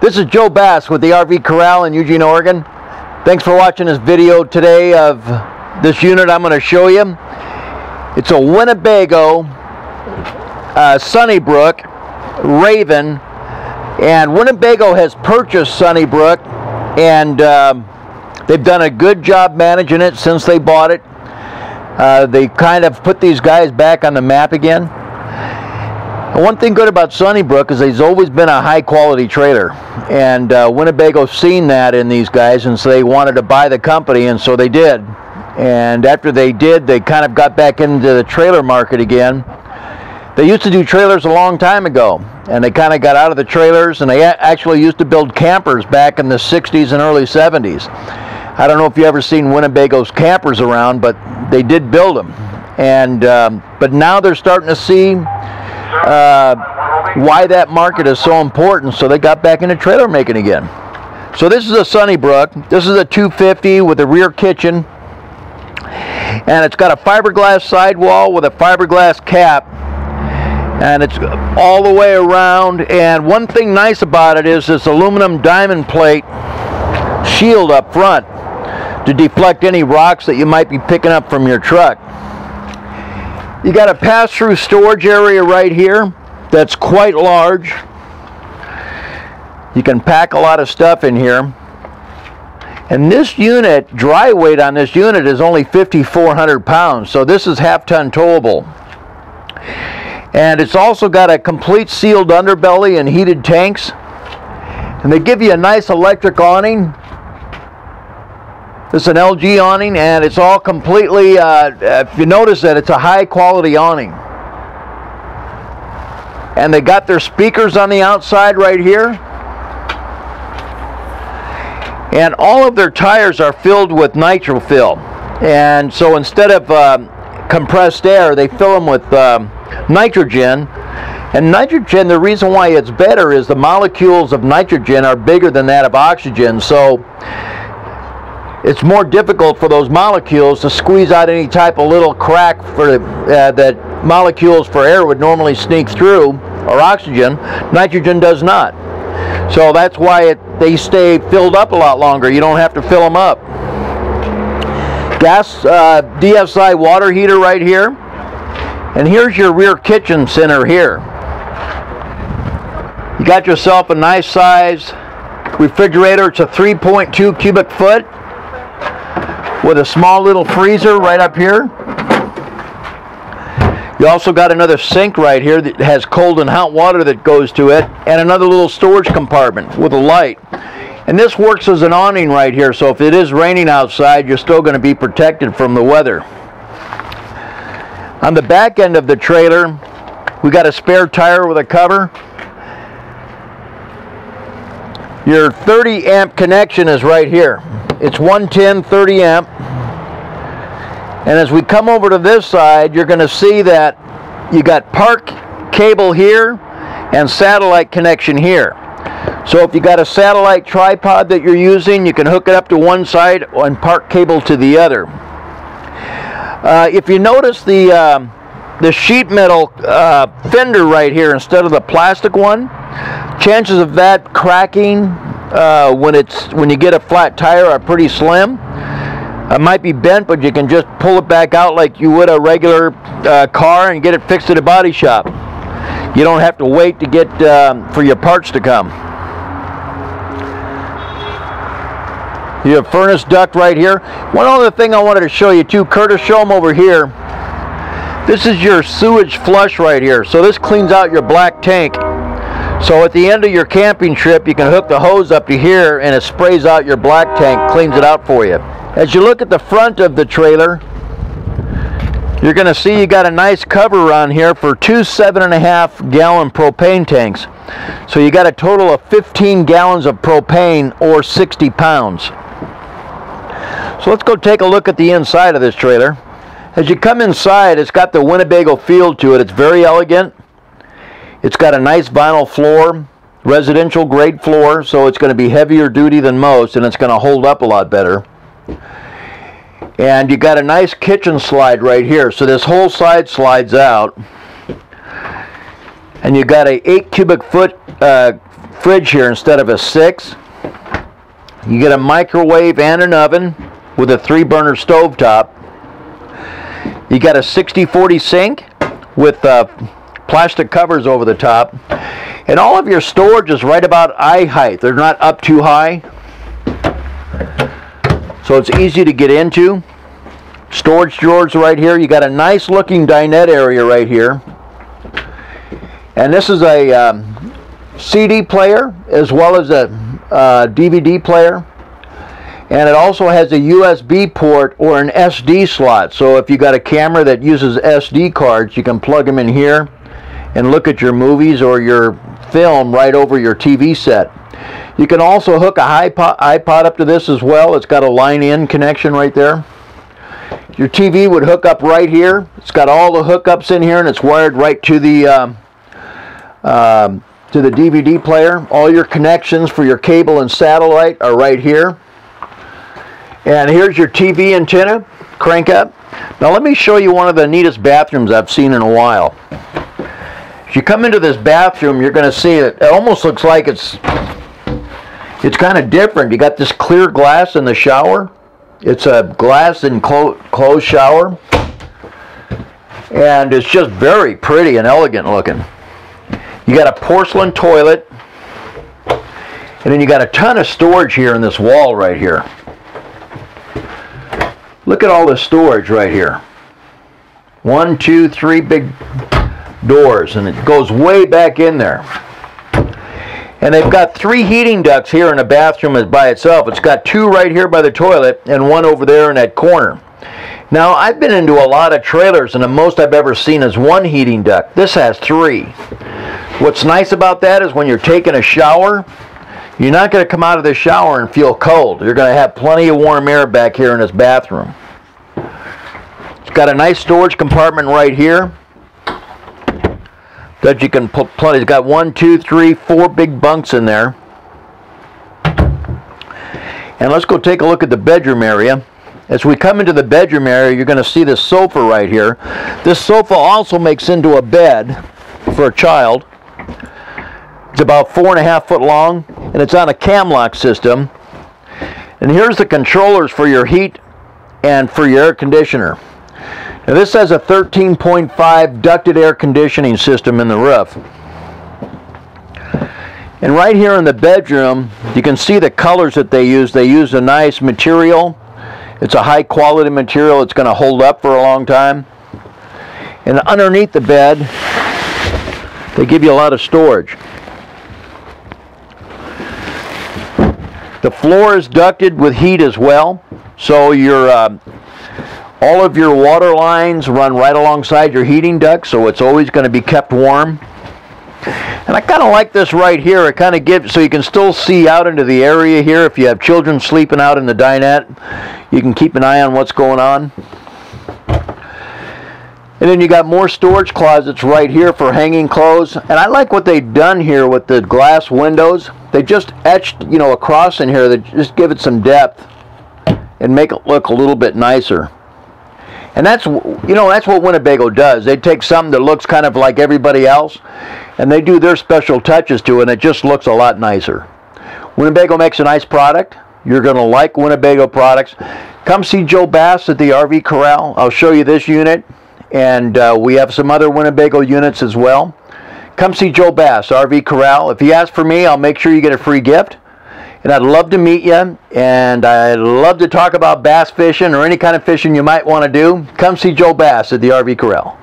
This is Joe Bass with the RV Corral in Eugene, Oregon. Thanks for watching this video today of this unit I'm going to show you. It's a Winnebago Sunnybrook Raven, and Winnebago has purchased Sunnybrook, and they've done a good job managing it since they bought it. They kind of put these guys back on the map again. And one thing good about Sunnybrook is they've always been a high quality trailer, and Winnebago's seen that in these guys, and so they wanted to buy the company, and so they did. And after they did, they kind of got back into the trailer market again. They used to do trailers a long time ago, and they kind of got out of the trailers, and they actually used to build campers back in the 60s and early 70s. I don't know if you ever seen Winnebago's campers around, but they did build them. And but now they're starting to see why that market is so important, so they got back into trailer making again. So this is a Sunnybrook. This is a 250 with a rear kitchen, and it's got a fiberglass sidewall with a fiberglass cap, and it's all the way around. And one thing nice about it is this aluminum diamond plate shield up front to deflect any rocks that you might be picking up from your truck. You got a pass-through storage area right here that's quite large. You can pack a lot of stuff in here. And this unit, dry weight on this unit is only 5,400 pounds, so this is half-ton towable. And it's also got a complete sealed underbelly and heated tanks. And they give you a nice electric awning. This is an LG awning, and it's all completely, if you notice that, it's a high quality awning. And they got their speakers on the outside right here. And all of their tires are filled with NitroFill. And so instead of compressed air, they fill them with nitrogen. And nitrogen, the reason why it's better is the molecules of nitrogen are bigger than that of oxygen. So it's more difficult for those molecules to squeeze out any type of little crack for that molecules for air would normally sneak through, or oxygen. Nitrogen does not. So that's why they stay filled up a lot longer. You don't have to fill them up. Gas DSI water heater right here. And here's your rear kitchen center here. You got yourself a nice size refrigerator. It's a 3.2 cubic foot with a small little freezer right up here. You also got another sink right here that has cold and hot water that goes to it, and another little storage compartment with a light. And this works as an awning right here, so if it is raining outside, you're still going to be protected from the weather. On the back end of the trailer, we got a spare tire with a cover. Your 30 amp connection is right here. It's 110 30 amp. And as we come over to this side, you're going to see that you got park cable here and satellite connection here. So if you got a satellite tripod that you're using, you can hook it up to one side and park cable to the other. If you notice the sheet metal fender right here instead of the plastic one, chances of that cracking when you get a flat tire are pretty slim. It might be bent, but you can just pull it back out like you would a regular car and get it fixed at a body shop. You don't have to wait to get for your parts to come. You have furnace duct right here. One other thing I wanted to show you too, Curtis, show them over here. This is your sewage flush right here. So this cleans out your black tank. So at the end of your camping trip, you can hook the hose up to here and it sprays out your black tank, cleans it out for you. As you look at the front of the trailer, you're going to see you got a nice cover on here for two 7.5 gallon propane tanks. So you got a total of 15 gallons of propane, or 60 pounds. So let's go take a look at the inside of this trailer. As you come inside, it's got the Winnebago feel to it. It's very elegant. It's got a nice vinyl floor, residential grade floor, so it's going to be heavier duty than most, and it's going to hold up a lot better. And you got a nice kitchen slide right here, so this whole side slides out. And you got a 8 cubic foot fridge here instead of a 6. You get a microwave and an oven with a 3-burner stove top. You got a 60/40 sink with plastic covers over the top. And all of your storage is right about eye height. They're not up too high. So it's easy to get into. Storage drawers right here. You got a nice looking dinette area right here. And this is a CD player as well as a DVD player. And it also has a USB port or an SD slot. So if you got a camera that uses SD cards, you can plug them in here and look at your movies or your film right over your TV set. You can also hook a iPod up to this as well. It's got a line-in connection right there. Your TV would hook up right here. It's got all the hookups in here, and it's wired right to the DVD player. All your connections for your cable and satellite are right here. And here's your TV antenna, crank up. Now let me show you one of the neatest bathrooms I've seen in a while. If you come into this bathroom, you're going to see it almost looks like it's kind of different. You got this clear glass in the shower. It's a glass enclosed shower. And it's just very pretty and elegant looking. You got a porcelain toilet. And then you got a ton of storage here in this wall right here. Look at all the storage right here. 1, 2, 3 big doors, and it goes way back in there. And they've got 3 heating ducts here in the bathroom by itself. It's got 2 right here by the toilet and 1 over there in that corner. Now, I've been into a lot of trailers, and the most I've ever seen is 1 heating duct. This has 3. What's nice about that is when you're taking a shower, you're not going to come out of the shower and feel cold. You're going to have plenty of warm air back here in this bathroom. It's got a nice storage compartment right here that you can put plenty. It's got 1, 2, 3, 4 big bunks in there. And let's go take a look at the bedroom area. As we come into the bedroom area, you're going to see this sofa right here. This sofa also makes into a bed for a child. It's about 4.5 foot long, and it's on a Camlock system. And here's the controllers for your heat and for your air conditioner. Now this has a 13.5 ducted air conditioning system in the roof. And right here in the bedroom, you can see the colors that they use. They use a nice material. It's a high quality material. It's going to hold up for a long time. And underneath the bed, they give you a lot of storage. The floor is ducted with heat as well, so your all of your water lines run right alongside your heating duct, so it's always going to be kept warm. And I kind of like this right here. It kind of gives, so you can still see out into the area here. If you have children sleeping out in the dinette, you can keep an eye on what's going on. And then you got more storage closets right here for hanging clothes. And I like what they've done here with the glass windows. They just etched, across in here. They just give it some depth and make it look a little bit nicer. And that's what Winnebago does. They take something that looks kind of like everybody else, and they do their special touches to it, and it just looks a lot nicer. Winnebago makes a nice product. You're going to like Winnebago products. Come see Joe Bass at the RV Corral. I'll show you this unit. And we have some other Winnebago units as well. Come see Joe Bass, RV Corral. If you ask for me, I'll make sure you get a free gift. And I'd love to meet you. And I'd love to talk about bass fishing or any kind of fishing you might want to do. Come see Joe Bass at the RV Corral.